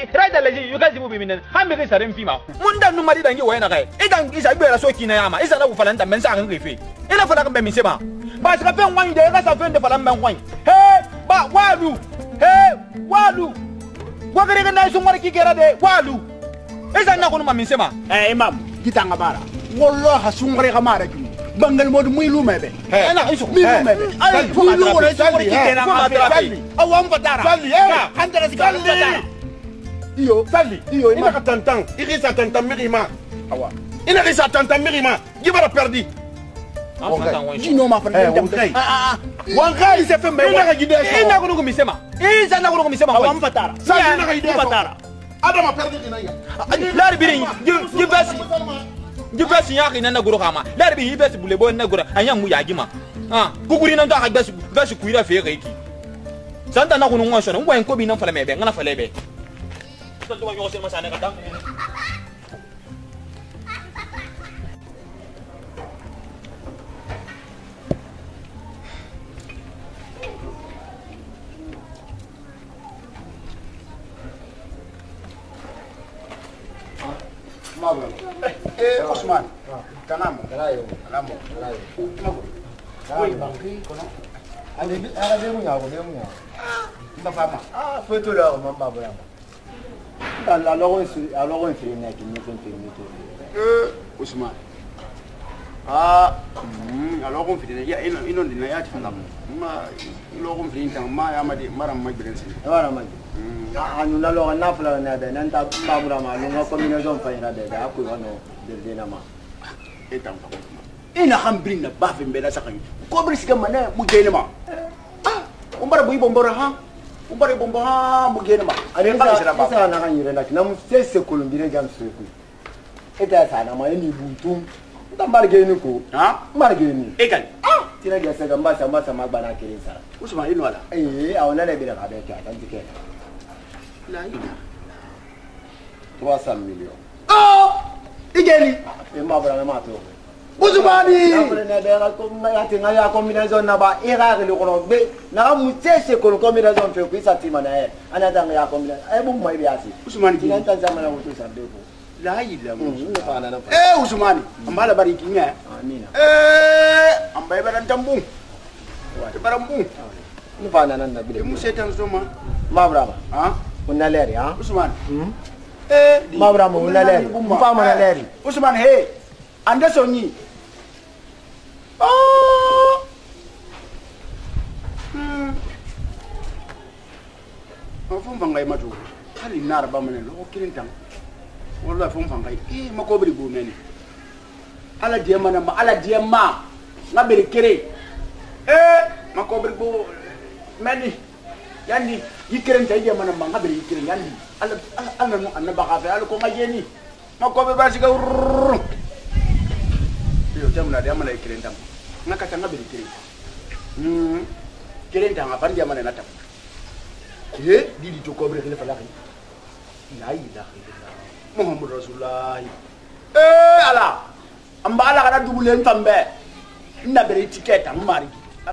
رايد الذي يكذب بمن هم غير سرين فيما من دان نمري دانجي وين غاي إذا إذا بيرا سوكي نياما إذا لو فلان تمن ساعن غيفي إلا فلان بمن سما بس كفين وين ده كاسا فين ده فلان بمن وين هي با والو هي والو وغير كنا يسمى كي كرا ده والو إذا نكون ما من سما إمام kita ngabara والله سونغري غمارة بانغال مود ميلو مبه أنا إيشو ميلو مبه أي ميلو ولا سونغري كينا فالي أو أم فتارة فالي هندرة سكان فتارة iyo فالي iyo ina ka tantan irisa tantan mirima awa ina risa tantan mirima gibara perdi jino ma fara wangai se fe me ina ka gide ina ko ngumi sema iza na ko ngumi sema aw am fatara sa ina ka gide fatara adama perdi ina ya lar birin jibasi ya kina na goro kama lar bi hibesi bulebo na goro anya mu yagima kuguri nan ta ka basi kuira fe reiki santa na ko ngwa shona ngwa en ko bi nan fala mebe ngana fala be to to yo se masana ka dang Osman kanamo Kalayo. Woi bangki kono Ada dia punya, mbafama foi tudo lá, mamba brava. Alors on fait une qui Osman alors on fait ya ino dina ya tfala ma lo on fait tan ma ya madi maram ma birensi Agora mano. Anu na loga na fala na da nan ta mbabura ma lunga combinaison fa ina da aku wano de na ma. etam fa ina hambrina bafe mbela sakan ko brisika mana mu gene ma umbara bui bombora ha umbara bombo ha mu gene ma Ada sa na kan yire na na mu sese kolumbire jam suku. Eta sa na ma ni buntum. Ta marge ni ko. ha Marge ni. ekan Tira dia sa gamba sama bana kire sa. Usman ino ala awona le bira ka be ka tan tike. la ina 300 millions. igeli Mbabura ma to. Usmani Na bera ko ya tinga ya combinaison na ba ira le ko be na mu sese ko combinaison fe ku isa tima na ana tanga ya combinaison ay bu mai biasi. Usmani Tinan tan sama na wuto sa be ko. la ila Ne fa na na. Usmani ambala bari kinya Amina. ambai baran tambu barambu Ne fa na na bile. mu setan zoma Mbabura ha unna leri ha. Usman Mbabura mo unna leri. Mfa mo na leri. Usman he ande sonyi fon fangai matu hali nar ba menen lo kirin tan wallahi fon fangai mako bari bo meni ala die mana ma ala die ma ngabiri kire mako bari bo meni yandi yikiren tay die mana ma ngabiri yikiren yandi ala no annaba ka fe ala ko ngajeni mako be basi ga yo jamna de amala yikiren tan ngaka ngabiri kire kiren tan afan die mana natam didi to ko bre khile falaki la ilaha illallah muhammad rasulullah ala amba ala kana dubulen tambe na bere ticket am mari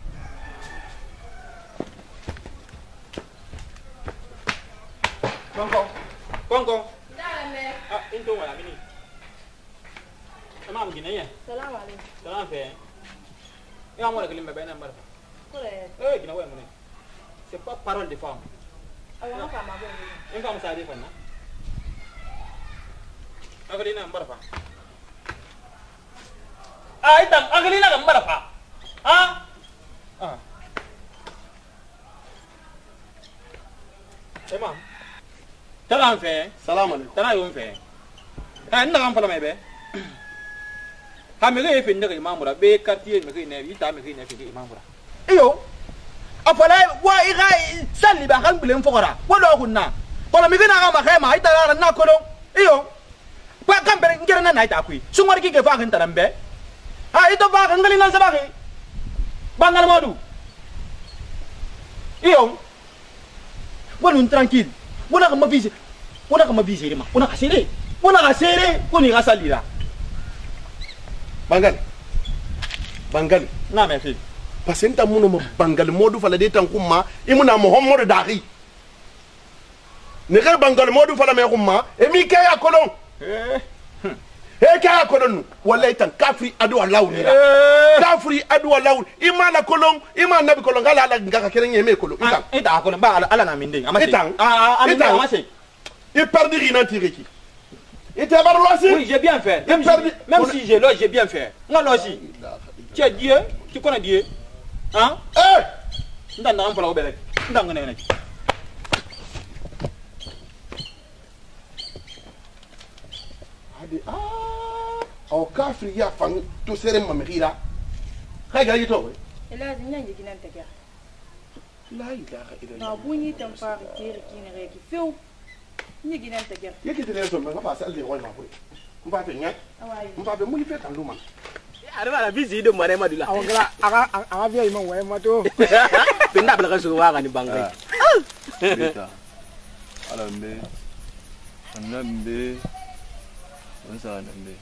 Kongo dale into wala mini Tamam gina ya Salam alaikum. Salam fe ya mo la kelimba bayna mbar Kore. gina wa mo ne c'est pas parole de femme Awa ka ma bon. in fam sa di fanna agalina mbar fa itam agalina ga mbar fa Imam Talam fe salam alaikum tana yon fe nda kan fala mebe ha me ge fe ndaga imamura be quartier me ge ne ita me ge ne fe imamura iyo afala wa iga salli ba kan bilen fogora wala kunna kono mi gina ga ma khema ita ga na kono iyo kwa kan bere ngere na ita kui sungwar ki ge fa kan tarambe ito fa kan ngali nan sabaki bangal modu iyo bonun tranquille bona ka mavise rima bona ka sere ko ni ga salira bangal na me fi pasenta muno mo bangal modu fala de tan kuma imuna muhammad dahi ne ga bangal modu fala me kumma e mi kaya kolon e kaya kolon wallahi tan kafri adu wallahu ni kafri adu wallahu imana kolon imana nabi kolon gala ala ngaka keren me kolon ita kolon ba ala na minde amase amase il perd rien tireki et tu vas loisir. Oui, j'ai bien fait. Même si j'ai l'eau, j'ai bien fait. Non, non, si. Tu as Dieu, tu connais Dieu. Hein? Eh! Ndanda on fala obele. Ndanga nene. Ade au kafri ya fang to sere mamira. Kaga yito we. Ela nyanyi ginante kya. La ilaha illallah. Na bunyi tampa kiri kinere ki feu. Ni ginante kya. Yeke tele so me ba sa le roi ma boy. Mba te nya. Mba be muni fe tan luma. Ada la visi do mare madula. Awangala aga via imang wa mato. Pindah belakang suwa kan di bangkai. Beta. Alambe. Anambe. Masa anambe.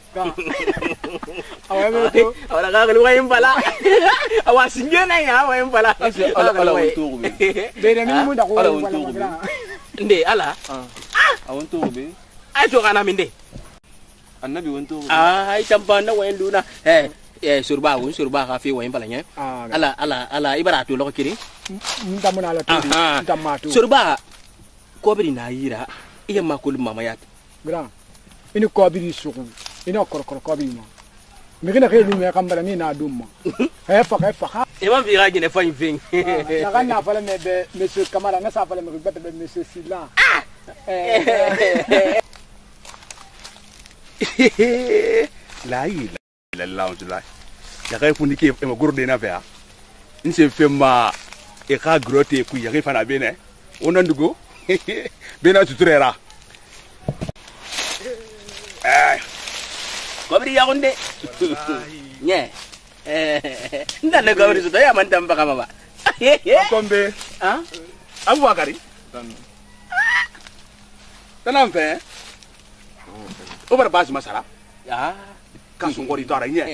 Awame to. Awala ka keluar yang pala. Awas singgana ya, awas yang pala. Ala untuk be. Beda mi mu da ko Ala wala untuk be. magana. Inde ala. Untuk be. Ayo kana minde. Annabi untuk be. Ai tampan na wain luna. Surba ka fi wain pala nya. Ala ibaratu lo kiri. Minta mun ala to. Minta matu. Surba ko biri na yira. Iya makul mama yat. Grand. Ini ko biri suku. Ini ko biri ma. Mi gina ke ni kambala ni na dumma. Fa. Imam fi gaji ne fa fin. Na kan na fala me be monsieur Kamara na sa fala me be monsieur Sila. La ilaha illallah. Ya kai fundi ke e magurde na fa. Nse fema e ka grote ku ya kai fana bene. Onan dugo. Bena tuturera. Kobri ya konde. Nye. Ndana kobri sudah ya mantam pa kama ba. Kombe. Abu Bakari. Tanam fe. Obar bas masala. Ya. Kasu ngori to ara nye.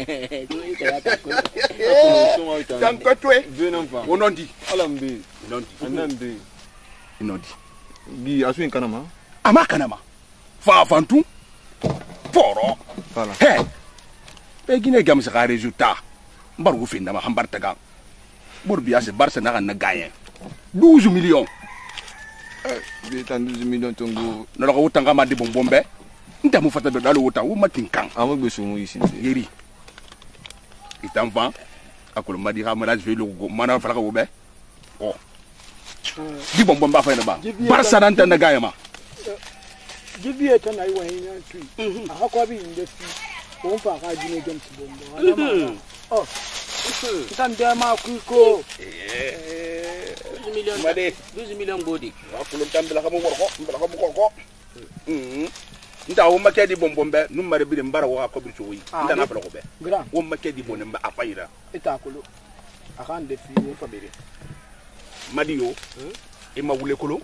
Songa ita. Tan ko twe. Venam fa. Onondi. Alambe. Onondi. Anambe. Onondi. Gi asu kanama. Ama kanama. Fa fantu. Foro. Fala. He. Be gine gam sa resultat. Mbar gu finda ma hambar taga. Bur biya se Barça na kan na gagne. 12 millions. Beta 12 millions tongo. Na ko utanga ma di bombombe. Nta mu fata do dalo uta u matinkan. Amo gbe sumu ici. Yeri. Itan fa. Akolo madi ha mala je lo go mana fala ko be. Oh. Di bombomba fa na ba. Barça na nta na gagne ma. Gibi eta na iwa hinya tu. Aha ko bi inde fi. Won fa ka jine James Bombo. Oh. Kita ndia ma ku ko. 12 millions. Made. 12 millions bodi. Akolo tambela ka mo ko. Mbala ka mo ko. Nta wo make di bombombe num mare bi mbara wo ko bi chowi. Nta na fala ko be. Grand. Wo make di bonemba afaira. Eta ko lo. Akan de fi wo fa bere. Madio. E ma wule kolo.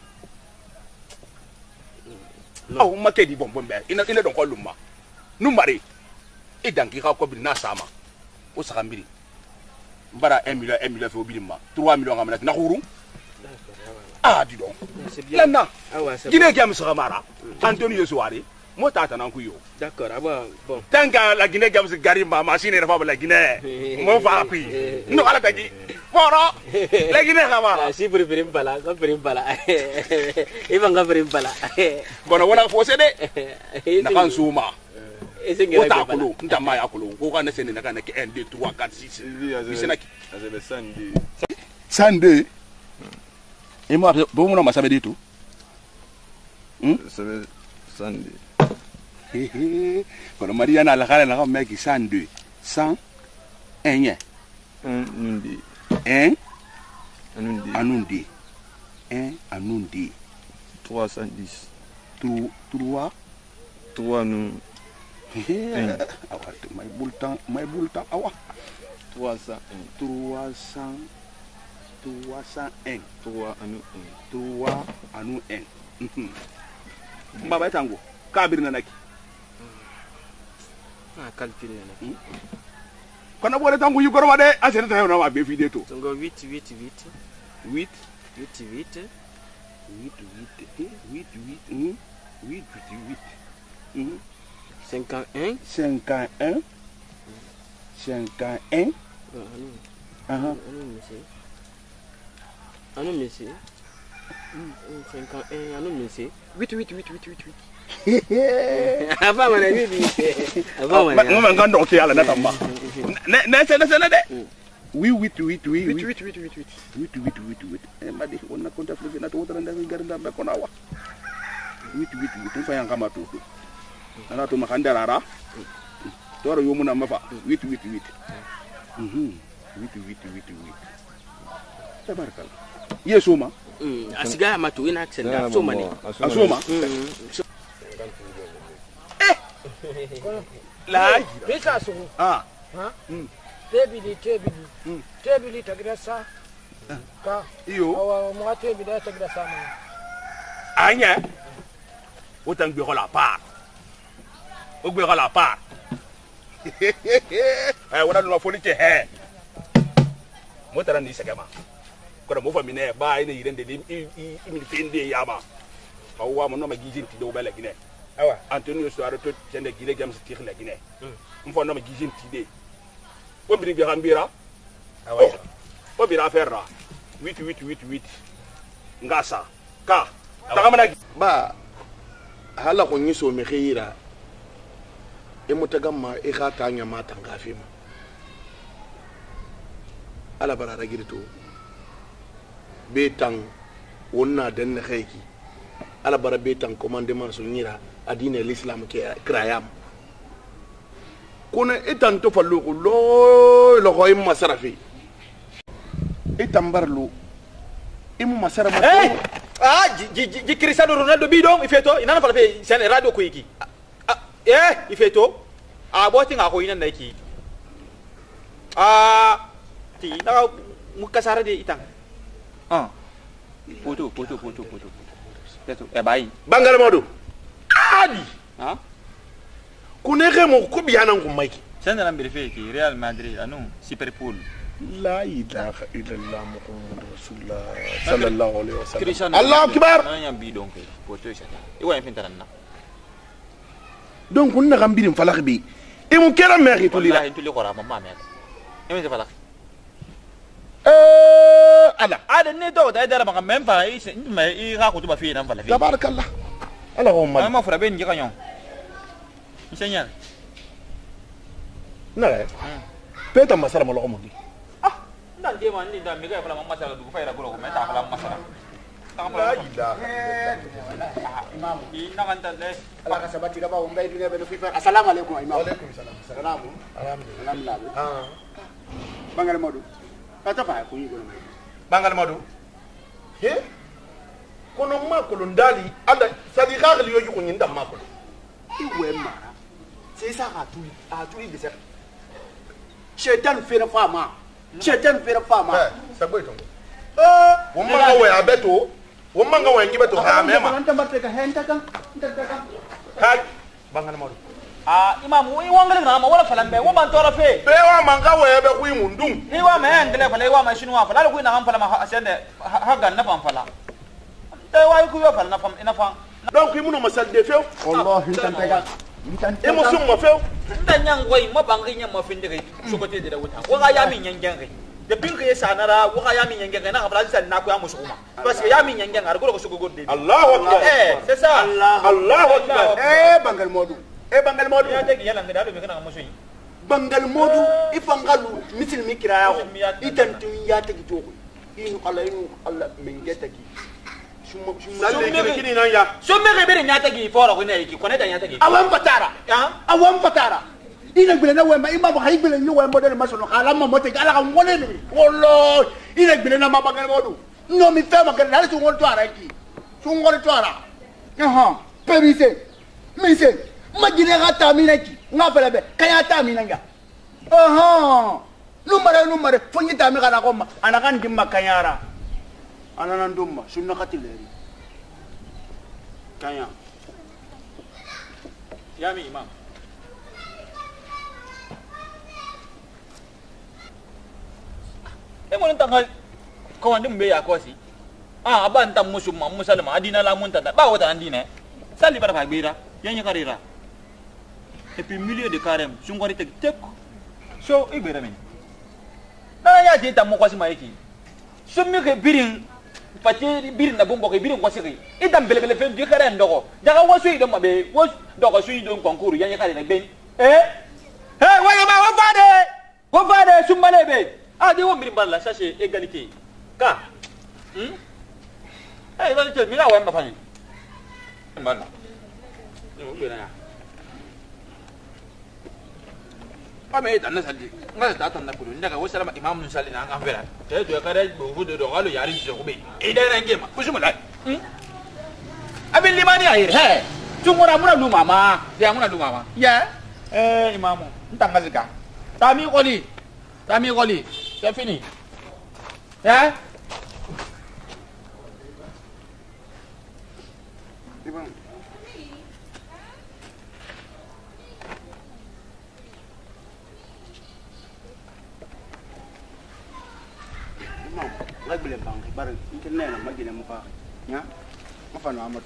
Aw make di bombombe ina don ko lumma. Num mare. E danki ka ko bi na sama. O saka mbiri. Mbara 1 million fe obi ma. 3 millions ngamana na huru. Dis donc. Lana. Guinée qui a mis Mara. Antonio Soare. Moi, t'as un couillon. D'accord, bon. Tant que la Guinée qui a mis Garimba, machine est pas la Guinée. Mon va appuyer. Non, à la Gadi. Voilà. La Guinée, Ramara. Si, préférez pas là, préférez pas là. Il va préférer pas là. Bon, on a forcé. N'a pas souma. O ta kolo, nta maya kolo. Ko kana sene na kana 1 2 3 4 6. Bisenaki. Azebe sande. Sande. Et moi, bon, on m'a sabé tout. Azebe sande. Quand Mariana la kala na mec 102. 100 1 Nundi. 1 Anundi. anundi. 1 anundi. 310. 3 nu. Awa, my bulletin, awa. 301. 301. 3 anu 3 anu 1. Mbaba tango. Kabiri na naki. Calcul na. Kana bole tango yugoro wade asene tayo na wa be fi deto. Songo 8 8 8. 8 8 8. 51. 51. 51. Anu mesi. 51 anu mesi. 8. Apa mana ni? Apa mana? Ngomong kan dok ala na tamba. Na de. Oui. Madi on na konta flu na to tara nda garanda ba kona wa. 8 tun fa yang kama to. Ana to makanda rara. Toro yomu na mafa. 8. 8. Tabarkal. Yesoma. Asiga matu ina aksenda. Soma ni. Asoma. La. Bisa su. Ah. Tebili tagira sa. Ka. Iyo. Awa mo tebili tagira sa mo. Anya. Autant que la part. Au que la part. On a folie que hein. Moi t'as dit ça comment. Quand mo famine ba ina yirende imi fende yaba. Awa mo no ma gijin ti do bela gine. Awa Antonio soare to tende gile gam sti khla gine. Mo no ma gijin ti de. Ko bi bi gambira. Awa. Ko bi ra ferra. 8. Ngasa. Ka. Tagamana ba hala ko nyiso me khira. E mutagamma e khata nya mata ngafima. Ala barara girito. Betang wonna den khayki ala bara betang commandement so nyira adine l'islam ke krayam kuna etan to fallu lo ko imma sarafi etan barlu imu masara ma ji Cristiano Ronaldo bidon ifeto inana fala fe sen radio ko yiki ifeto boti nga ko ina naki ti na mukasara de itang Foto. Teto, bayi. Bangal Modou. Adi. Kuneke mo ko biana ngumaki. Sanda na mbirife ki Real Madrid anu Superpool. La ilaha illallah Muhammadur Rasulullah sallallahu alaihi wasallam. Allahu akbar. Nanya bi donc foto sata. Iwa infintana na. Donc kunna gambirim falak bi. E mo kera meri to lira. Wallahi to li qora mamma mer. Emi falak. Ala ada ne do da dara maka même pas i ga ko to ba fi nan fala fi tabarakallah ala ko mal ma fura ben ji kanyon seigneur na peta masala mo lo mo di ndan de man ni da mi ga fala ma masala du fa ira ko meta fala masala la ilaha imam i na kan ta le ala ka sabati da ba umbai dunia be fi assalamu alaikum imam wa alaikum salam alhamdulillah bangal Modou kata fa ko yigo na Bangal Modou he kono makolo ndali ada sadi khagli yoji ko nyinda makolo iwe mara c'est ça a tout de ça shetan fera fama sa boy tongo wo manga we abeto wo manga we ngibeto ha mema anta bateka henta kan ha Bangal Modou imam wi wangale na ma wala falambe wo ban tora fe be wa manga we be ku mundum ni wa ma ndele fala wa ma shinu wa fala ku na han fala ma asende ha gan na fala dai wa ku yo fala na fam ina fam donc imuno masal de feu wallahi tantaka emotion mo feu dan yang goy ma bangi nyam ma finde kai su ko te da wuta ko ga ya min yangen kai da bin kai sanara wo ga ya min yangen kai na abla san na ku ya musu kuma parce que ya min yangen ar ko su go de Allahu akbar c'est ça Allahu akbar Bangal Modou Bangal Modou ya te yalla ngada do me kana musu yi Bangal Modou ifangalu misil mikira ya itantu ya ta gito inu Allah min geta ki salle kini nan ya so me re bere nyata gi fora ko ne ki ko ne da nyata gi awan patara ina gbele na wema imam hay gbele ni wema de masono kala ma mote ala ka ngone ni wallo ina gbele na ma Bangal Modou no mi fe ma gele su ngol to ara ki su ngol to ara perise mise majine ga tamina ki ngafela be kaya tamina nga numare fonyi tamina kana ko anakan dimma kanyara anana ndumma sunna katileri kaya yami imam mo ntan ko wande mbe ya ko si aban tam musuma musalma adina la munta ba wata andine sali bara fa gbira yanya karira et puis milieu de carême sungori tek tek so igbira men na ya je tam mo kwasi maiki summi ke birin pati birin na bombo ke birin kwasi ke idam belebele fe du carême dogo jaga wasu idom mabe was dogo su idom concours yanya karira ben wa fade sumbale be di wo birin balla ça c'est égalité ka égalité mi la wa mba fani mbana no be na ame dan na salli ngala ta tan na kudu ndaga wo salama imam nun salli na an fera te to ka da bo fu do galo yari ji ko be idan ran gema kusu mulai abin limani ayir he tungora muna lu mama ya muna lu mama ya imamu ntanga zika tami koli c'est fini ya lagi beli bang, bareng internet na magina mo pa, nya, mafano amat.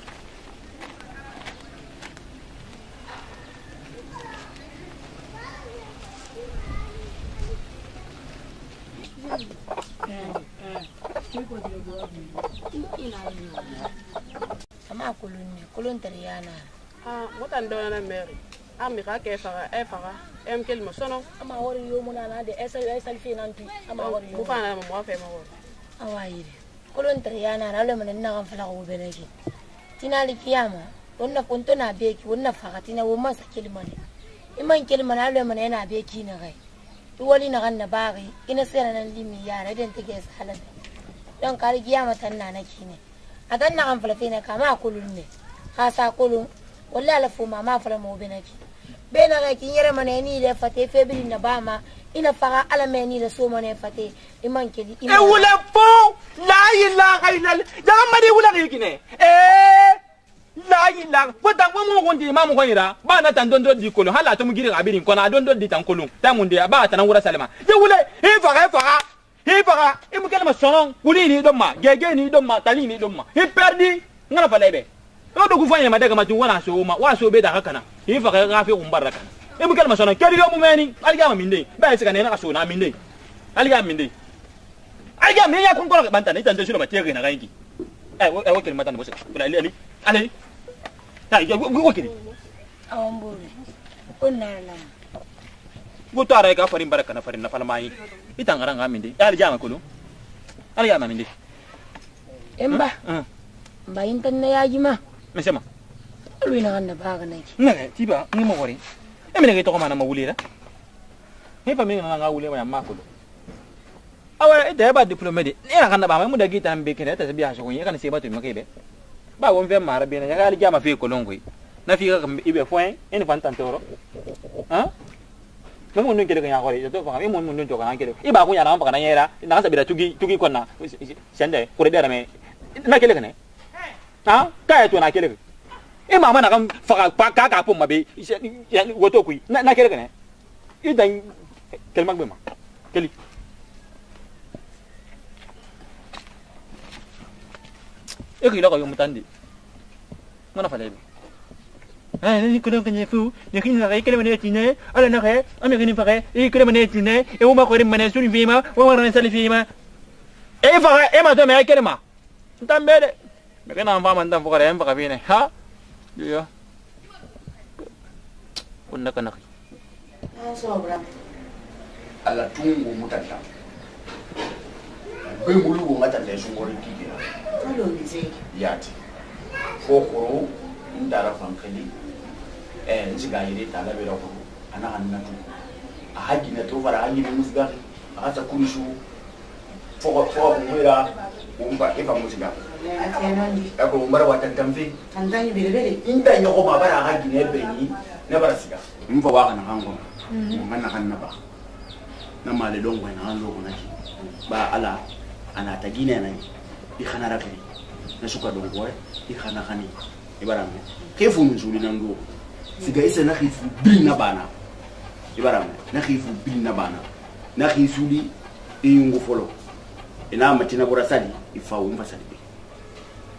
Ama kulun teriana. Mutan do na meri. Ami ka ke fara em kel mo sono. Ama wori yo munana de esal finanti. Ama wori yo. Mu fana mo fe ma wori. Awaire. Kulun teriana na le mun na kan fala ko beneki. Tinali kiyama. Wonna punto na beki wonna fakatina wo masa kilmane. Iman kilmane le mun na beki na gai. Wali na kan na bari ina sera nan limi yara den take salan. Don kali kiyama tanna na kine. Adan na kan fala fina kama kulun ne. Khasa kulun wallahi la fuma ma fala mo benaki bena ga kin yere mane ni le fate febri na bama ina fara ala me ni le so mane fate iman kedi e wala fo la ilaha illa da mari wala kine la ilaha fota mo gondi imam ko ira ba na tan dondo di kolo hala to mu giri abirin ko na dondo di tan kolo ta mun de ba tan wura salama je wala e fara e mu kelma sonon wuli ni domma gege ni domma tali ni domma e perdi ngala falebe no do ku fanya madaga matu wana so ma wa so be da kana yi fa ga fi umbar kana e mu kalma sono kedi yo mu meni alga ma minde ba yi kana na so na minde alga minde alga me ya kun ko banta ni tan de sino ma tege na gangi wa kelma tan bosa kula ali ta ya go kedi awambure kunna la go to ara ga farin baraka na farin na falmai itangara nga minde alga ma kulu alga ma minde emba mba intan na yaji ma mesema alwi na kan na baga na ki na tiba ni mo gori e mene to ko mana mawulira he fa mi na nga wule ma makulu awa de ba diplômé de ni na kan na ba mu da gita mbe kene ta biya so ko kan se ba to makebe ba won fe mara be na ga ali jama fe ko longo na fi ga ibe foin en fan tantoro ha mo mun ngere ga ngore to fa mi mun to ga ngere iba ko ya na pa na yera na sa bira tugi ko na sende ko de me na kele kene ha kaya to na kele e mama na kan faka ka pom mabe woto kui na kele kene idan kelma gbe ma keli e ki lako yo mutandi ngona fale be ni ko don kanye fu ni kin na kele mane tine ala na khe ame kin fa e kele mane tine e uma ko rim mane suni fima wa ran sali fima e fa e ma to me kele ma tambede me kana fa man tam fukare em fa bine ha yo kunna kana sobra ala tungu mutanta be mulu go ngata le sungori kidira alo nze yati kokoro ndara fankali nziga yire tala be ko ana hanna tu a haji na to fara haji musga a ta kunishu fo mwira umba ifa musga atenandi ako umbara watantamvi tandani belebele inda nyoko mabara haji ne beni ne bara siga mfa waka na hango ngana hanna ba na male dongo na hanlo ko naki ba ala ana tagina nai di khana rakri na suka dongo di khana khani ibarame kefu nzuli na ndo siga isa na khifu bil na bana ibarame na khifu bil na bana na khifuli iyungu folo ina matina bora sadi ifa umfa sadi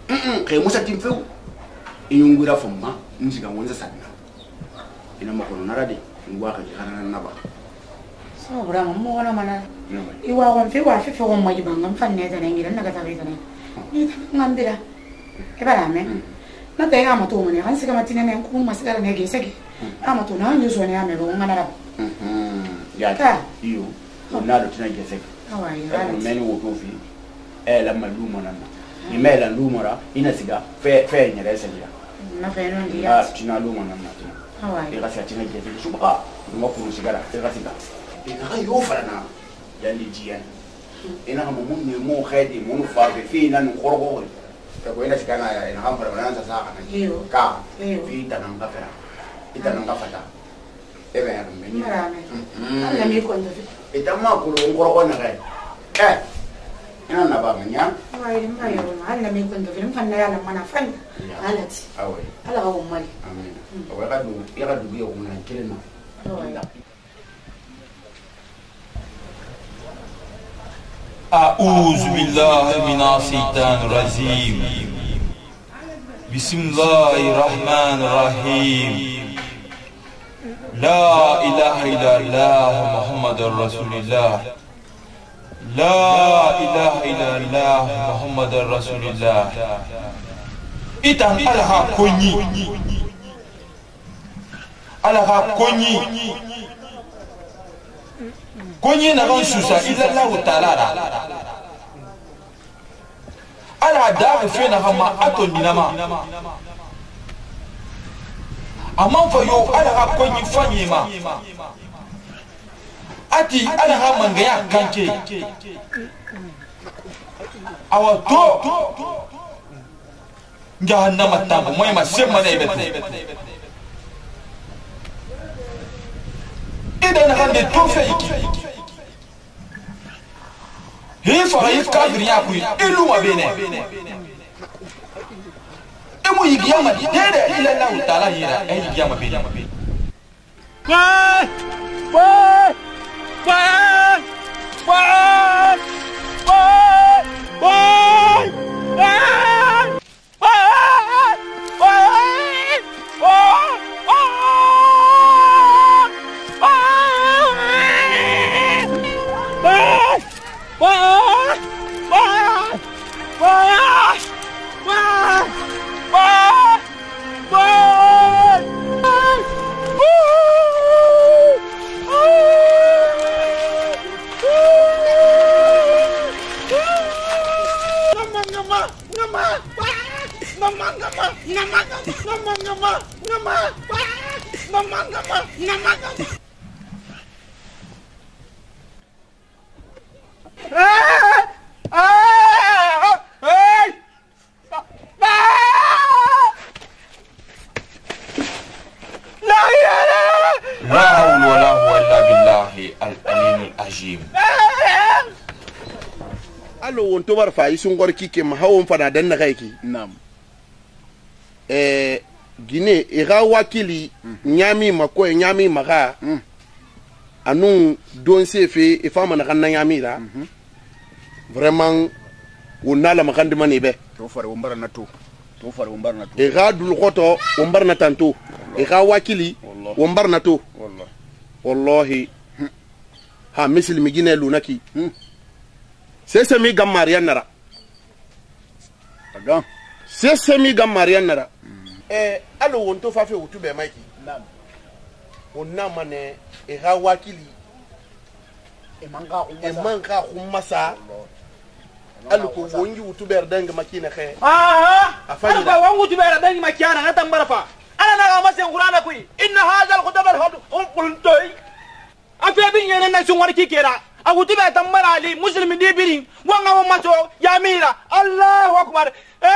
Kay musa timfeu. Inyungura fumma njiga wonza sanna. Ina makono narade ngwa ka kana naba. So bra mo wana mana. Iwa wan fi wa fi fi wan maji bangam fanne ta ngira na ka ta ita ne. Ni ngambira. E bara me. Na ta ga mato mane han sika matine ne ku masigara ne ge sege. Ama to na nyu so ne ame bo ngana ra. Ya ta iyo. Onalo tina ge sege. Awai. Meni wo to fi. La malumo na. Imela lumora ina siga fe nyere sege. Na fe no dia. Tina lumo na na. Awai. E ga sia tina ge sege suba. Ngo ku sigara. E ga siga. Ina yo farana yandi jiyan ina mo mun ne mo khadi mo fa fi nan khorgo ta ko ina sikana ya ina ham farana sa sa kana ka fi tanan gafara ita nan gafata e be ya meni ala mi ko ndo ita ma ko lo khorgo na kai ina na ba manya ai ma yo ala mi ko ndo film fanna ya mana fan alati awai ala ga umari amin awai ka du ya ka du biyo ko nan kelena أعوذ بالله من الشيطان الرجيم بسم الله الرحمن الرحيم لا إله إلا الله محمد رسول الله لا إله إلا الله محمد رسول الله إتان ألها كوني ألها كوني كوني نغان سوسا إلا الله تعالى على دار فينا هما أتون بنما أمان فيو على كوني فاني ما أتي على هما غيا كانكي أو تو جهنم التامو ما سيما نيبتو إذا نغان دي توفيكي Hifa hif kafiri yako ilu mabene emu yigiyama dede ila Allah taala hira yigiyama bene Tobar fa isun gorki ke mahawon fana dan na kaiki nam gine ira wakili nyami mako nyami maka anun don sefe e fama na kan nyami da vraiment wonna la makan de mani be to fare wombar na to ira dul khoto wombar na tanto ira wakili wombar na to wallahi ha misli mi gine lunaki c'est mi gam marian nara aga c'est mi gam marian nara allo wonto fa fe wutube maiki nam onna mane e ga wakili e manga khumasa allo ko wongi wutube dang makina khe afanya ba wangu wutube dang makina na tambara fa ana na ga masen qur'ana kui inna hadha al-khutab al-qultoy afi bin yana na sun warki kera أقول تبع تمر علي مسلم دي بيرين وانا ما تو يا ميرا الله أكبر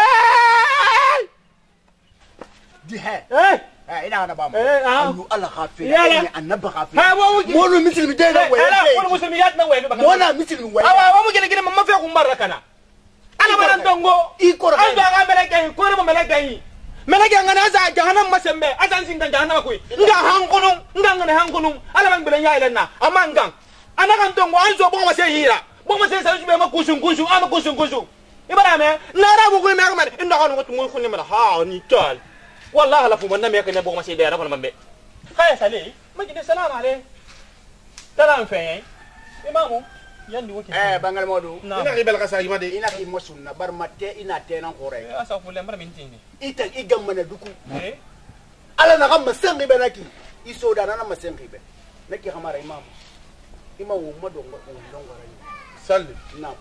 دي ها إنا أنا بام أنو الله خافي أنا بخافي مولو مسلم دي لا وين مولو مسلميات ما وين مونا مسلم وين أوا ممكن كده ما فيكم مرة كنا أنا ما نتونغو إيكور أنا جا ملكي كور ما ملكي ملكي أنا أزا جهنم ما سمع أزا سينتان جهنم كوي نجا هانكونو نجا هانكونو أنا من بلنيا إلنا أمان كان أنا كان تونغو أنزو بوما سيهيرا بوما سيهيرا ما كوسون كوسون أما كوسون كوسون ibarame nara bu ko me akman inda ko ngotu mo khunni mara ha ni tal wallahi la fu man me ke ne bo ma se dera ko mambe khaya sale ma gide salam ale salam fe imamu yandi woki bangal modu ina ribel ka sa yimade ina ki mosunna bar matte ina tenan khore asa fu le mara min tini ita igam mana duku ala na gamma sengi benaki iso da na masengi be naki khamara imamu madongo ndongo ra salli na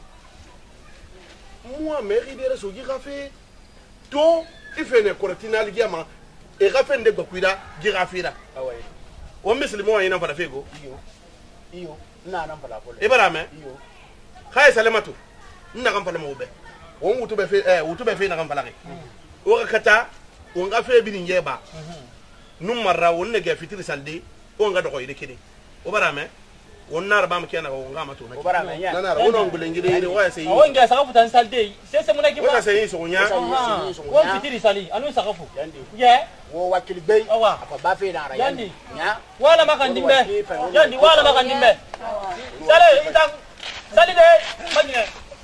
moi mairie de reso gi gafe to ifene koratina ligama e gafe nde gbakwira gi gafira awai o muslimo wa ina fara fego iyo na nan fala ko ibrahim iyo khay salamatu nna kan fala mo be won wutu be fe na kan fala ke o kata o gafe bi ni yeba num marra won ne ga fitri salde o nga do ko ide kede o barame won nar bam kena ko ngama to o barame nya nana wono ngule ngire ire wa sai o nga sakafu tan salde sese munaki ba sai so nya won fitri sali anu sakafu yandi ye wo wakili bay awa apa ba fe na ra yandi nya wala makandimbe yandi wala makandimbe sale itam sali de magine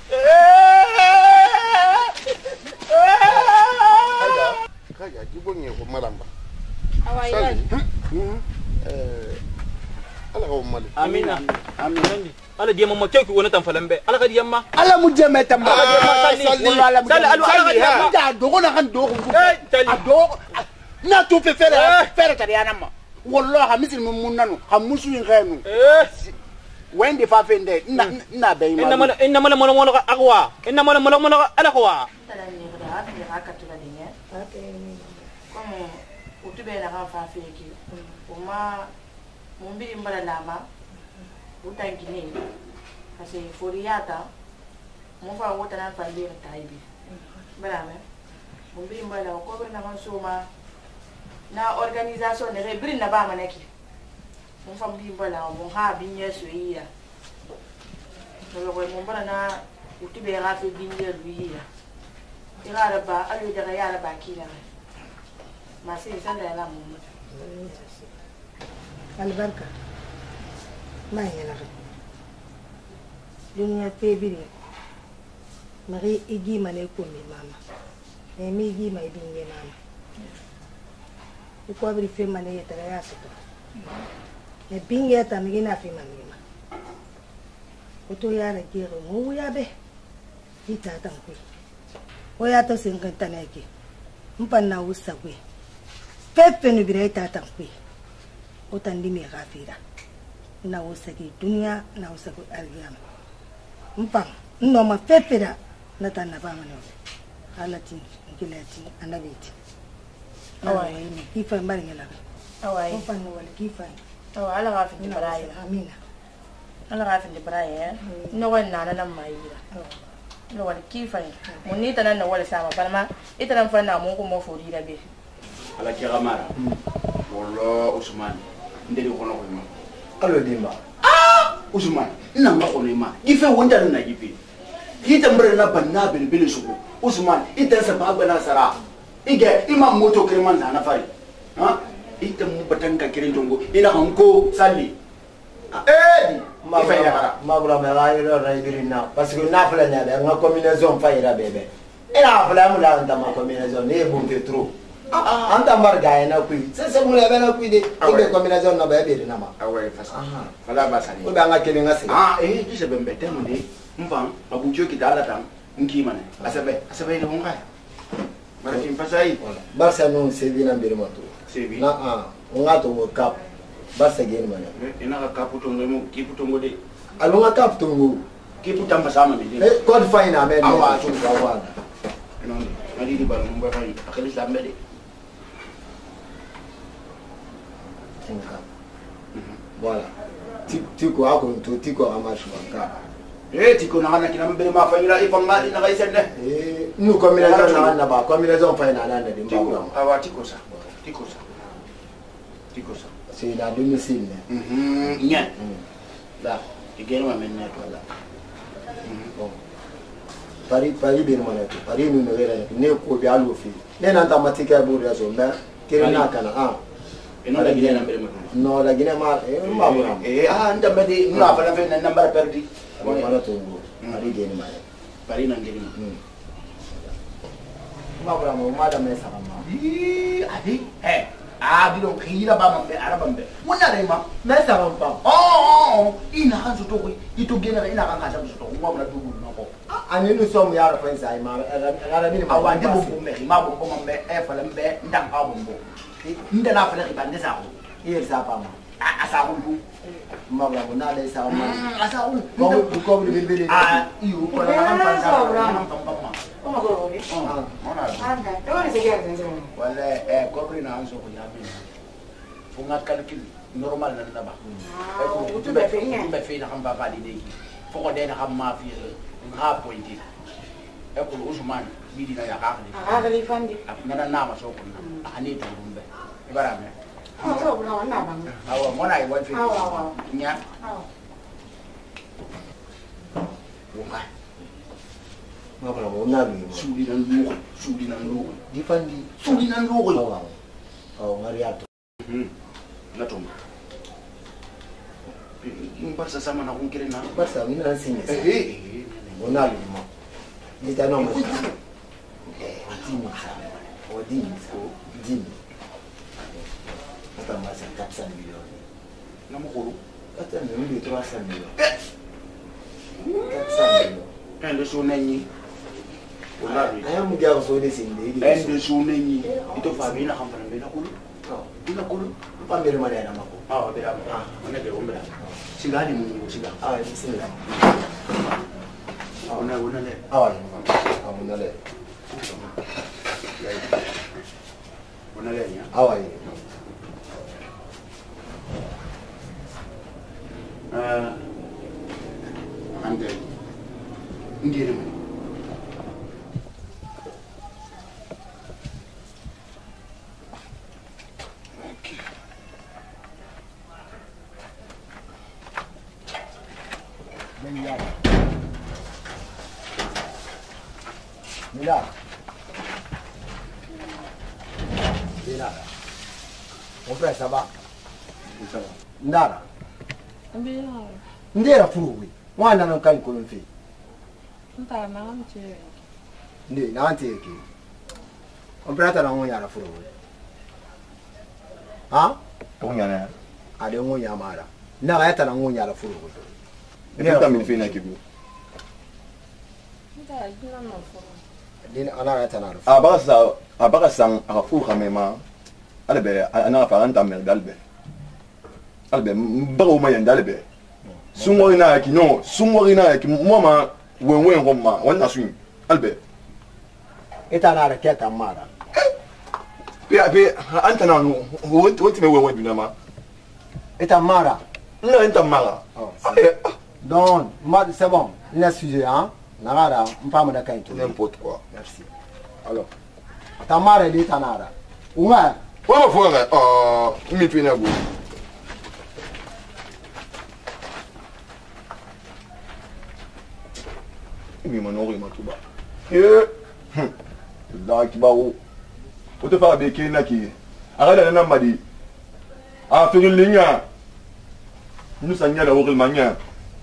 kaja jibonye ko maramba awai ala ko mali amina amin ala diema mo keki wona tan falambe ala ka diema ala mu jeme tamba ala ka da dogo na kan dogo ado na to fe fere tariana ma wallahi misil mun nanu hamusu yin khanu wende fa fende na be ma inna mala mono akwa inna mala mono ala kwa tani da afi ha ka tula dinya como utube na kan fa feki uma mumbiri mbala lama utangini kasi furiata mufa wota na fambira taibi balame mumbiri mbala ko be na kan soma na organisation ne rebri na ba manaki mufa mumbiri mbala mo ha binye suiya no ko mumbala na utube ga fe binye luiya ira ba alu daga yara ba kila masi sanda na mu albarka ma yana dunia febiri mari igi mane ko mi mama e mi igi mai binye mama ko bri fe mane yeta ya soto e binye ta mi na fe mane ma o to ya ra gero mu ya be ita tan ku o ya to singanta ne ke mpanna usagwe pepe no bire ta tan ku utandi mi gafira na usagi dunia na usagi aliyama mpang no ma pepera na tanna ba mano halati ngilati anabiti awai ni kifa mbali ngela awai mpang wala kifa awa ala gafi ni baraya amina ala gafi ni baraya no wala na mayira no wala kifa muni tanan na wala sama palma itanan fa na mo ko mo fori da be ala ki gamara wallo usman ndeli ko no ko ma alo dimba usman ina ma ko ma gife wonda na gife hita mbere na banna bilbil suku usman ita sa ba bana sara ige imam moto kirman na fari ha ita mu batanga kirin jongo ina hanko salli magura me la ilo raibirina parce que na fala nya be nga combinaison fa ira bebe ina fala mu la ndama combinaison ne bon trop anta marga ina kui se mu le bela kui de ide combinaison na bebe na ma awai fasa fala basani o ba nga kele nga se dise bembe temunde mfam abujo kidala tam nkimane asabe ile monga mara kimfasai barsa no sevi na mbere mato sevi na nga to kap barsa gene mane ina ka kaputo ngemo kiputo ngode alunga kap tungu kiputa mbasama ndi code fine amen awa tu kawana non ngadi di bal mumba fay akali sambe de tinka voilà tiko ako to tiko amashu ka tiko na kana kina mbere ma fayira ifanga ina gaisende nu combinaison na ba combinaison fa ina na de mbawa awa tiko sa c'est la domicile nya da igeno men na to la bon pari be mo na to pari nu no era ne ko bi alu fi ne na ta matika bu reso na kirina kana ino la gine na mbere mo no la gine ma ma bu anda mbedi na fala fe na namba perdi wala to pari gene ma pari na ngene ngabra mo mada me sama adi adi do khila ba mambe arabambe mona re ma me sama pa ina hanzo to ko ito gena ina kan kasa so to ngwa na dubu na ko ani nu som ya ra fa sai ma ra ni ma awande bo me ma bo mambe fa lambe ndang ka bo nda na fa le ba ndesa ko ir sa pa ma asa ko du ngabra mo na le sa ma asa ko ko bilbili iyo ko na kan fa sa ma Come on, wala kobri na anso ko yabi funga calcul normal na naba ko tu be fe na kamba valide ki foko de na kamma fi nga pointi ko usman bidi na ya akali fandi na na ma so ko na ani to dumbe ibarame so bra na bang awa mona I want nya wonga ngabra mo na bi sudi nan lu di fandi sudi nan lu oh ngariato na to Barça sama na kung kire na Barça mina sinya ona bi mo ni ta no mo dini sa o dini ata ma sa 400 millions na mo ko ata ni 300 millions 400 millions le so nanyi aya mu ga so de sinde le so nanyi ito fa bina kan fa bina kulu ina kulu pa mbere ma na mako be ona de ombra sigani mu siga bismillah ona le ona le ona le nya ande ngire mu Mira. Mon frère, ça va? Ça va. Ndara. Bien. Ndera furu wi. Wana nan kan ko mfi. Nta na amche. Ndi na ante ki. On prata na ngonya na furu wi. Ha? Ngonya na. Ade ngonya mara. Na ga yata na ngonya na furu wi. Ndera ta milfi na kibu. Nta dina na furu. Dina ana yata na. Abaka sang afu khamema. Albe ana fa anta mer dalbe. Albe bago ma yandalbe. Sungori na ki no, sungori na ki mama wenwen ngoma wana swing. Albe. Eta na ra keta mara. Pe anta na no, wonti me wenwen binama. Eta mara. Non anta mara. Donc, c'est bon. Le sujet hein. Nara, mpama da kaito. N'importe quoi. Merci. Alors, ta mara de ta nara. Uma. Wa fo mi fi na go. Mi manori matuba. Da ki bawo. O te fa be ke na ki. Ara na madi. A fi linya. Nous sanya la wogel manya.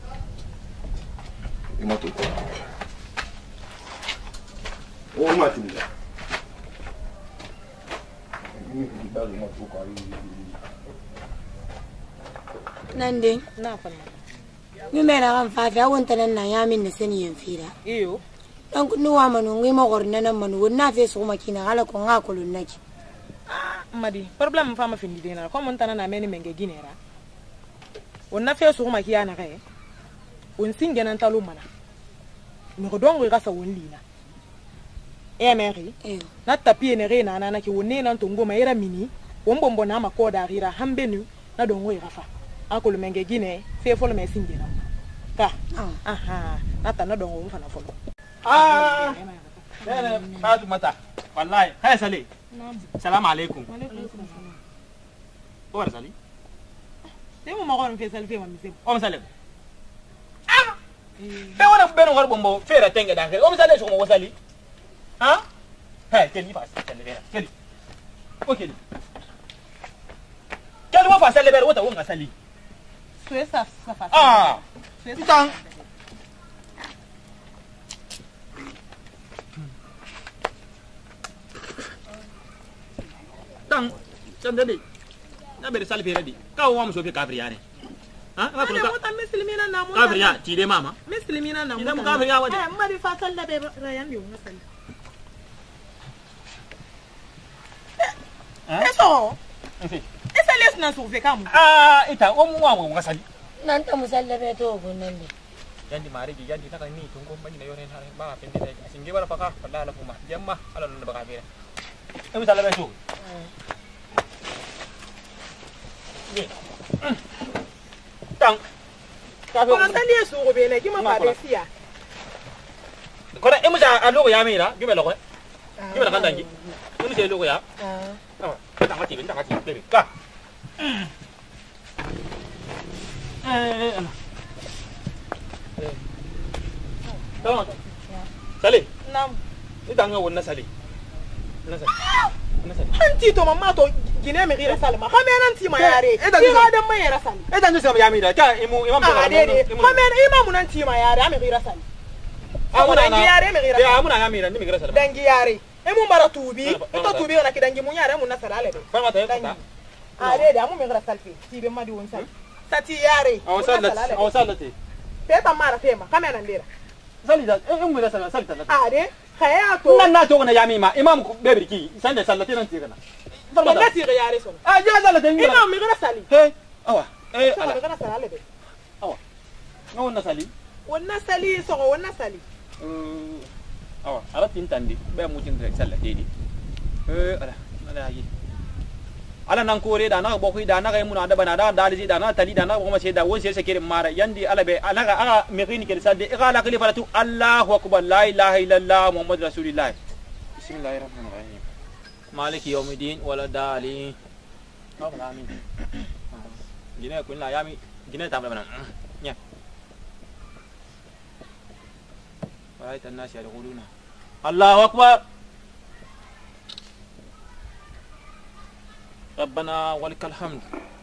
E mato ko. O matinda. Nande Na fa. mi mera kan fa fa wonta nan na ya min ne sani yan fira Iyo. dan kunu wa manu ngi ma gorna nan manu wonna fe so ma kina ala ko nga ko lunnaki Madi, problem fa ma findi dina. Ko mon tanana meni menge ginera. Wonna fe so ma kiyana kai. Won singe nan talo mana. Mi ko dongo ga sa won lina. Mary. Na tapi ne re na ki wonne nan to ngoma ira mini. Won bombo na makoda rira hambenu na dongo ira fa. Akolo menge gine fe folo me singe na. Ka. Aha. Na ta na dongo fa na folo. Nene Fatou Mata. Wallahi, hay Sali. Salam alaikum. Wa alaikum salam. Ora Sali. Demo ma gon fe sal fe ma mi sem. O Sali. Fe wona fu beno war bombo fera tenga dan o Sali so mo Sali. Ha? Hey, keli fa Sali bera. Keli. O keli. Keli wo fa Sali bera wota wonga Sali. Suesa sa fa. Itang. tang tandali na bere sal fere di ka wa muso fi kafir yani ha ma ko ka muslimina na mu kafir ya ti de mama muslimina na mu ina mu kafir ya wadi mari fa sal da be rayan di ngasal eso esa lesna so fe kamu ita o mu wa mu ngasali nan ta musalla be to gonan ne yandi mari gi yandi taka ni tungo mani na yoren hare ba pende de singe wala faka wala la kuma jamma ala no ba kafir e musalla be to ni tang ka ko nan tali so go be ne kima fa de siya ko da imu ja alogo ya mira gibe logo gibe kan dangi imu je logo ya tang ati ben tang ati bebe ka tang sali nam ni tanga wonna sali na sali anti to mamma to gine me gira salma kame nan ti ma yare ti ga dan mai yara sal e dan sama ya mira ka imam da kame imam nan ti ma yare me gira sal amuna ngi yare me gira ya amuna ya mira ni me gira sal dangi yare e mun bara tubi to tubi na kidangi mun yare mun na salale be fa mata ta ade da mun me gira sal fi ti be madi won sal sati yare aw sallati te ta mara tema kame nan dira sali da e mun da sal ta ade kaya to nan na to na ya mi ma imam ko be birki san da sallati nan ti kana Banda ti yare so. Ja sala tan ina mi gara sali. He awa ala mi gara sali be. Awa. No wonna sali. Wonna sali so wonna sali. Awa ala tin tandi be mu tin rek sala dedi. Ala yi. Ala nan kore da na bokui da na ga mun da bana da daliji da na tali da na goma sai da won sai sake mara yandi ala be ala ga aga mi gini ke sadde igala kali falatu Allahu akbar la ilaha illallah muhammad rasulullah. Bismillahirrahmanirrahim. مالك يوم الدين ولا دالي آمين جينا كلنا يامي جينا تعمل بنا يا رأيت الناس يقولون الله أكبر ربنا ولك الحمد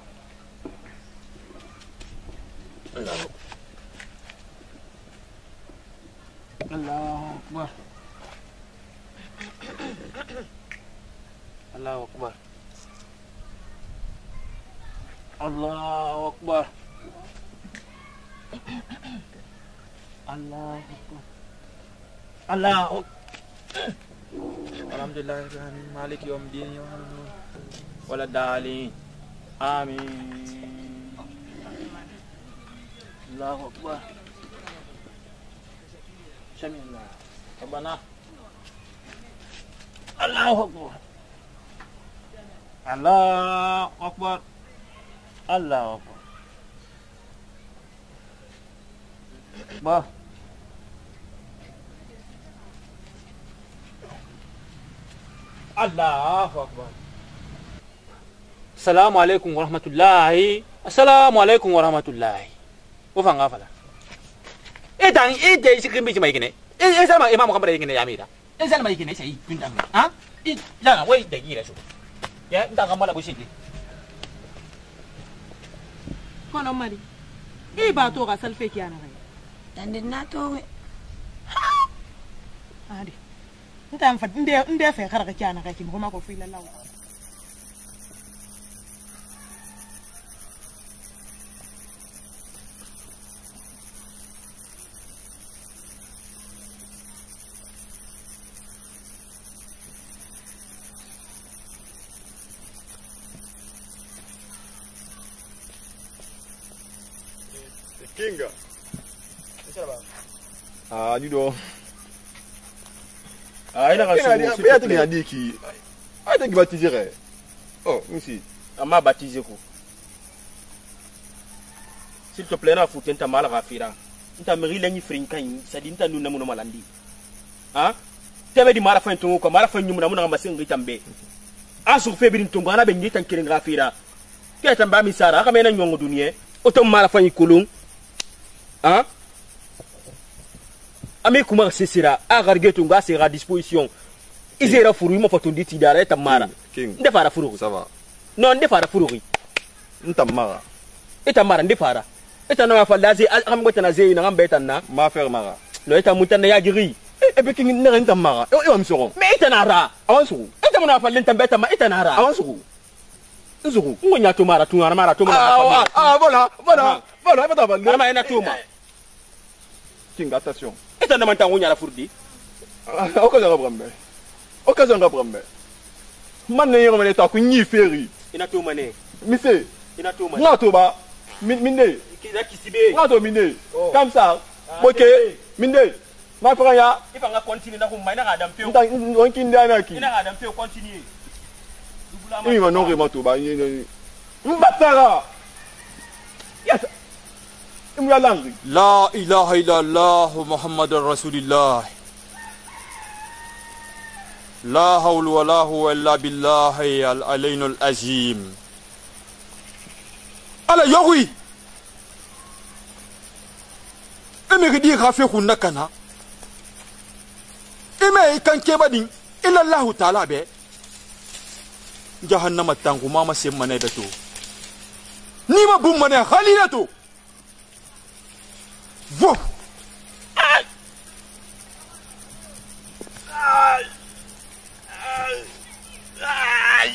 الله أكبر الله أكبر الله أكبر الله أكبر الله أكبر الحمد لله رب العالمين مالك يوم الدين ولا الضالين آمين الله أكبر سمع الله ربنا الله أكبر الله أكبر الله أكبر bah الله أكبر السلام عليكم ورحمة الله السلام عليكم ورحمة الله وفان غافلا إيه تاني إيه جاي سكرين بيجي ما يجيني إيه سلام إمام محمد يجيني يا ميرا إيه سلام يجيني سعيد بنت أمي ها إيه لا وين دقيقة شو ya nta ngamala bushiki kono mari e ba to ga salfe kiyana gai dan na to we ade nta fa inde fe khara kiyana gai ki mo ko fi lallaw Kinga. Ni do. Ina ka so. Ya tini adiki. Ada ki baptiser. Oh, misi. Ama baptiser ko. S'il te plaît na foutre ta mala rafira. Nta meri lenyi frinkan, sadi nta nuna muno malandi. Ha? Tebe di mara fa ntongo ko mara fa nyumuna muna ngamba sengi tambe. Asu fe birin tongo ana be ngi tan kirin rafira. Ke tamba mi sara ka mena nyongo dunie. Otom mara fa yikulung. Hein? Ami kuma sesira a gargetu nga sera disposition. Izera furu mo fotundi ti dara tamara. Nde fara furu. Ça va. Non nde fara furu. Ntamara. Etamara nde fara. Etana ma falazi am gotana zey na ngamba etana. Ma faire mara. No etamutana ya jiri. E be king ne ntamara. E am soro. Me etana ra. Awansu. Etamuna fallen tambeta ma etana ra. Awansu. nzugu ngonya to mara tu mara to mara voilà pas d'aval ama ina to ma kinga attention eta na manta ngonya la furdi occasion ngabrambe man ne yoro ne ta ku nyi feri ina to mane mise ina to mane ngato ba minde kiza kisibe ngato minde comme ça ok minde ma frère ya ifa nga continue na ko mai na adam pe on kinda na ki ina adam pe continue oui non remoto ba ni mbatara yes imyalangi La ilaha illallah Muhammadur Rasulullah. La hawla wala quwwata illa billahi al-aliyyil azim. Ala yawi. Eme gidi ka fe kunna kana. Eme kan ke badin illa Allah ta'ala be. Jahannama tangu mama sem mane da to. Ni ma bum mane khalina to. Wow! Ay! Ay! Ay!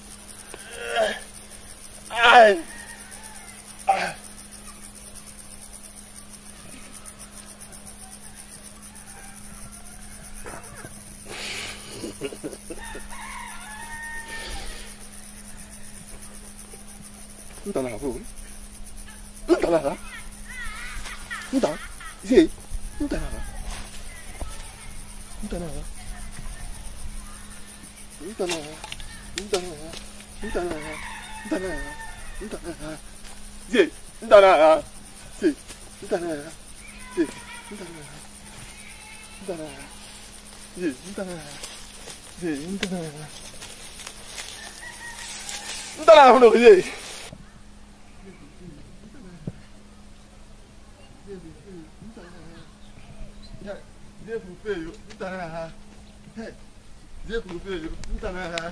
Ay! Ay! Entah lah apa. Entah lah. Entah. Isi. Entah lah. Entah lah. Entah lah. Entah lah. Entah lah. Entah lah. Entah lah. Isi. Entah lah. Isi. Entah lah. Isi. Entah lah. Entah lah. Isi. Entah lah. Isi. Entah lah. Entah lah. Entah lah. Dia feio, tá na. Dia feio, tá na.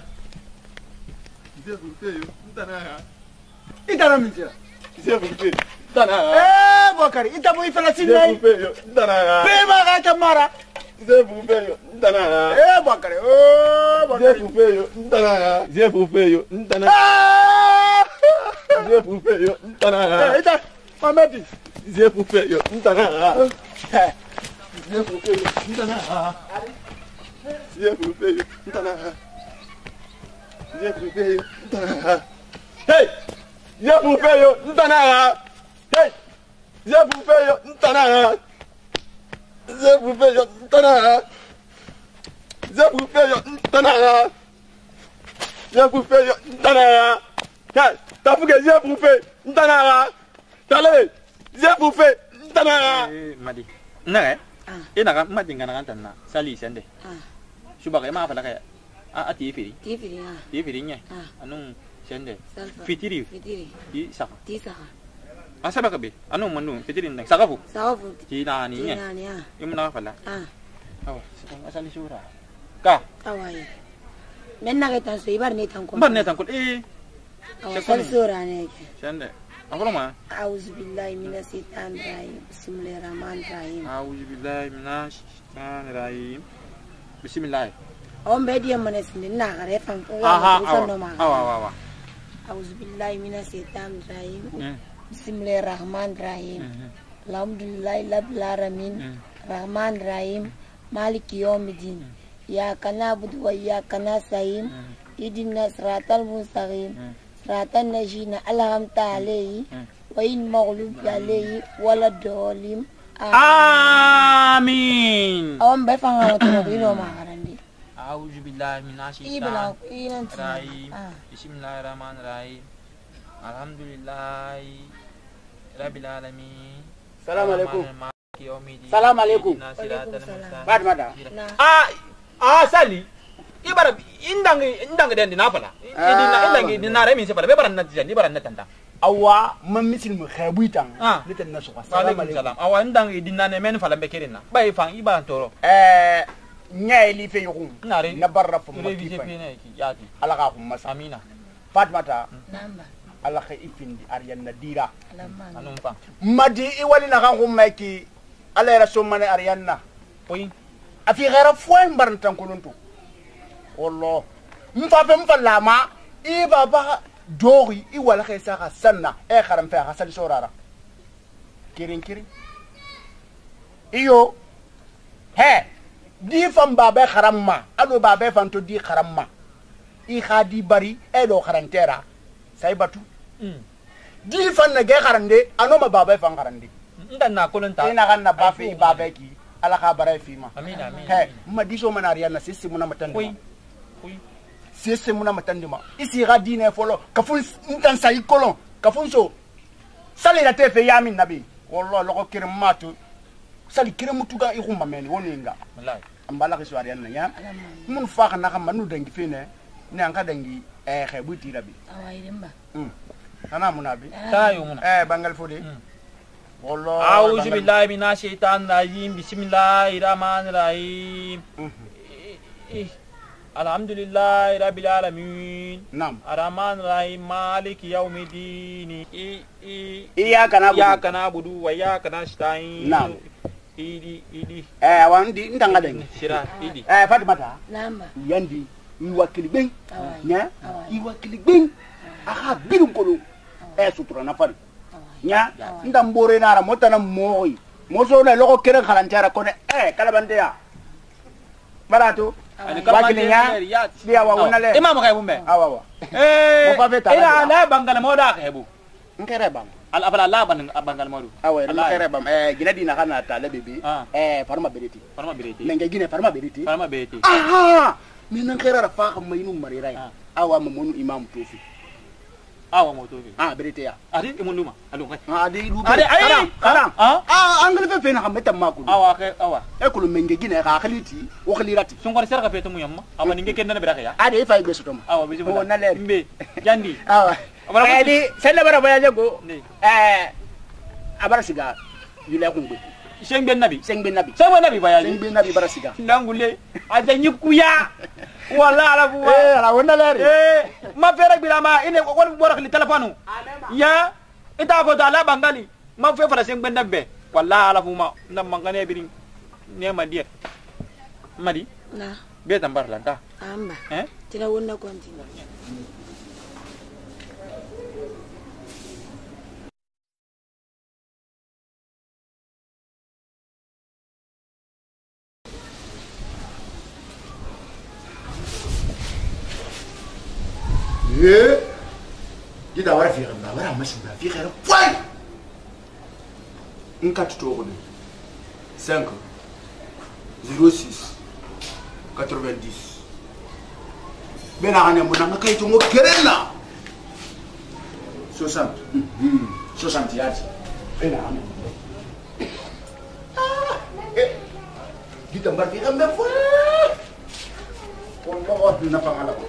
Dia feio, tá na. Ita na mentira. Dia feio, tá na. Bokari, ita mo ifala sinai. Dia feio, tá na. Pema ga tamara. Dia feio, tá na. Bokari, Bokari. Dia feio, tá na. Dia feio, tá na. Dia feio, tá na. Ita, mamadi. Dia feio, tá na. Dia feio, tá na. Dia feio, tá na. Dia feio, tá na. Hey! Dia feio, tá na. Hey! Dia feio, tá na. Dia feio, tá na. Dia feio, tá na. Dia feio, tá na. Hey! Tá fuga dia feio, tá na. Tale! Dia feio, tá na. Madi. Nare. Ina kan madi ngana kan tanna. Sali sende. Suba kay ma fala kay. Ati firi. Ti firi nya. Anong sende. Fitiri. Ti saka. Asa ba kabe? Anong manu fitiri nang sakafu. Ti na ni nya. Yung na fala. Aw, asali sura. Ka. Awai. Menna kita so ibar ni tangkol. Bar ni tangkol Asali sura ne. Sende. Ako ma. Auzubillahi minasyaitanir rajim. Bismillahirrahmanirrahim. Auzubillahi minasyaitanirrajim. Bismillah. Ombe dia manesini na gare fang ko. Awa. Auzubillahi minasyaitanir rajim. Bismillahirrahmanirrahim. Alhamdulillahi rabbil alamin. Rahmanir rahim. Maliki yawmiddin. Iyyaka na'budu wa iyyaka nasta'in. Ihdinas siratal mustaqim. Siratan ladzina an'amta alaihim ghairil maghdubi alaihim waladdallin. Amin. Ombe fang ko ino magarandi. Auzubillahi minasyaitanir rajim. Bismillahirrahmanirrahim. Alhamdulillahi rabbil alamin. Assalamualaikum. Assalamualaikum. Badmada. Sali. Ibara indang den dinafala. Indang dinare min sepala. Bebaran natija, bebaran natanda. Awa mamisil mu khabuitan. Litan nasu. Assalamualaikum. Awa indang dinane men fala bekerina. Bay fang iba toro. Nyai li fe yukum. Nare. Na barra fu Revise pene ki yati. Alaka fu masamina. Fatmata. Namba. Alaka ifindi Ariana Dira. Anum fang. Madi iwali na kan kumaki ala rasul mane Ariana. Poin. Afi gara fuan barantan kununtu. Wallah. Mfafe mfalama. Iba ba dori I wala ke sa sanna e kharam fa hasal sorara kirin iyo he di fam baba kharamma ado baba fanto di kharamma I khadi bari e do kharantera sai batu di fan na ge kharande anoma baba fan kharande ndan na kolonta ina ganna ba fi baba ki ala ka bara fi ma amin he ma diso manariya na sisi muna matandi sisi muna matandi ma isi ga dine folo kafun ntan sai kolon kafun so sali na tefe yamin nabi wallahi loko kirim matu sali kirim mutuga I khumba meni woninga wallahi ambala ke swari na ya mun fa na kam manu dangi fine ne an ka dangi khebuti rabi awairemba ana munabi tayo muna bangal fodi والله أعوذ بالله من الشيطان الرجيم بسم الله الرحمن الرحيم الحمد لله رب العالمين نعم الرحمن الرحيم مالك يوم الدين إياك نعبد وإياك نستعين نعم إيدي وندي أنت عندك شرا إيدي فاطمة نعم يندي يوكل بين نعم يوكل بين أخا بيرم كلو سطرنا فاري nya ndambore nara motana moyi moso na loko kere khalantara kone kala bandeya barato wakilinya dia wa wonale imam kay bumbe awa mo fa feta ila la bangal moda khebu ngere bam al abala la bangal modu awa ngere bam gina dina kana ta le bebe farma bereti nenge gine farma bereti aha min ngere fa xam maynu mariray awa mamonu imam tofi awa motofi berete ya adi imunduma alu ngai adi lu karam angle fe na xam metam makulu awa ekulu menge gine ka khaliti o khalirati sun ko serga fetu muyamma ama ninge kenna be rakaya adi fay be sutom awa bisu na ler mbe jandi awa adi sella bara voyage go abara siga yule kungbe seng ben nabi voyage seng ben nabi bara siga ndangule aja nyikuya wala ala bu ala wona ler ma fere bila ma ine won borak li telefonu ya ita ko dala bangali ma fe fara seng ben nabe wala ala fu ma ndam mangane birin ne ma die madi na be tambar lanta amba tira wonna kontina Dida wara fi gamba wara masina fi khara fay nka tuto 5 06 90 bena ane muna kay to mo kerena 60 60 yati bena ane dida mbar fi gamba fay wallahi na fangala ko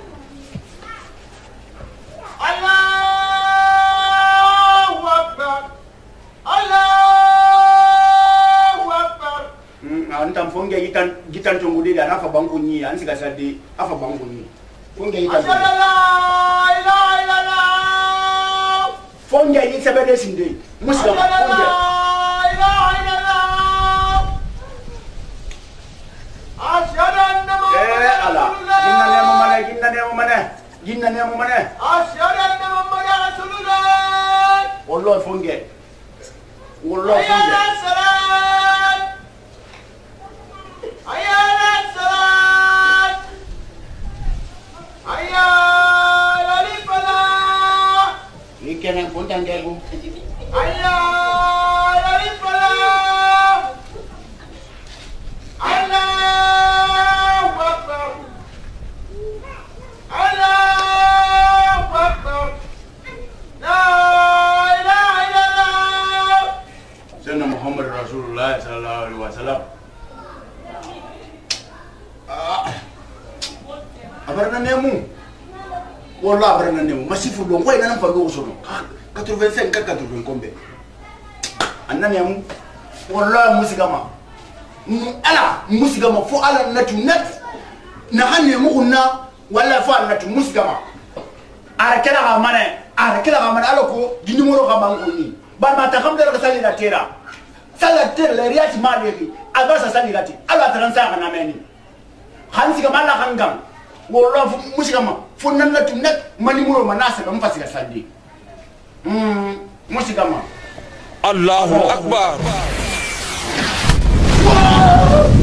Allahu Akbar Allahu Akbar antam fonge gitan to ngudi da nafa bangu ni an siga sadi afa bangu ni fonge gitan la ilaha illallah fonge ni sabede sinde muslim fonge la ilaha illallah ashhadu anna muhammadan jinna ne mo mane ashhadu anna muhammadan rasulullah wallahi fonge ya salam ayya salam ayya lil falah ikene pontangelu ayya lil falah Allahu akbar Allahu Akbar La ilaha illallah Sayyidina Muhammad Rasulullah sallallahu alaihi wasallam abarna nemu wallahi abarna nemu masifu don koy nan fa do so 85 80 kombe anna nemu wallahi musigama ala musigama fo ala natu net na hanne mu kunna wala fa na tu musgama ara kala ga mane alako di numero ga bango ni ba ma ta kam da sali la tera le riati ma le aba sa sali lati ala taransa ga na meni hansi ga mala kangam والله مشكما فنان لا تنك ماني مولو مناسك ما فاسك سادي مشكما الله اكبر